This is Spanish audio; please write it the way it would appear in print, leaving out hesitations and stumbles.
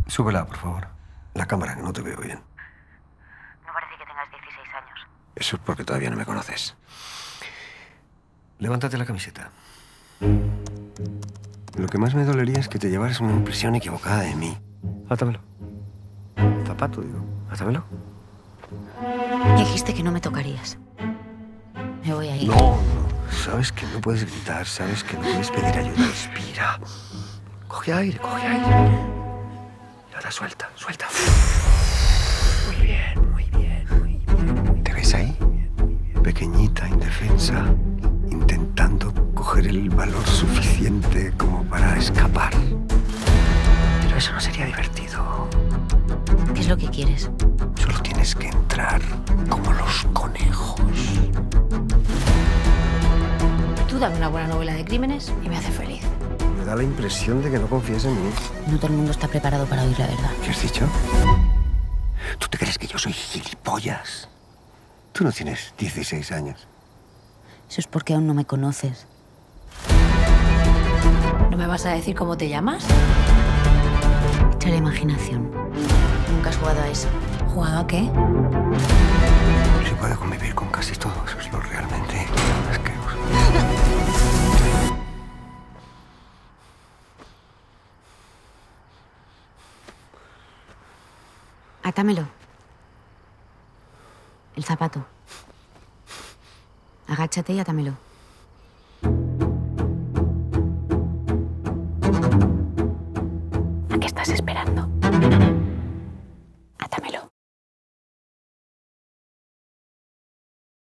Súbela, por favor. La cámara, que no te veo bien. No parece que tengas 16 años. Eso es porque todavía no me conoces. Levántate la camiseta. Lo que más me dolería es que te llevaras una impresión equivocada de mí. Átamelo. Zapato, digo. Átamelo. Dijiste que no me tocarías. Me voy a ir. No. Sabes que no puedes gritar, sabes que no puedes pedir ayuda. Respira. Coge aire, coge aire. Y ahora suelta, suelta. Muy bien, muy bien, muy bien. ¿Te ves ahí? Pequeñita, indefensa, intentando coger el valor suficiente como para escapar. Pero eso no sería divertido. ¿Qué es lo que quieres? Solo tienes que entrar como los conejos. Tú dame una buena novela de crímenes y me hace feliz. Me da la impresión de que no confías en mí. No todo el mundo está preparado para oír la verdad. ¿Qué has dicho? ¿Tú te crees que yo soy gilipollas? Tú no tienes 16 años. Eso es porque aún no me conoces. ¿No me vas a decir cómo te llamas? Echa la imaginación. Nunca has jugado a eso. ¿Jugado a qué? Se puede convivir con casi todo. Eso es lo realmente asqueroso. Atámelo. El zapato. Agáchate y atámelo. ¿A qué estás esperando?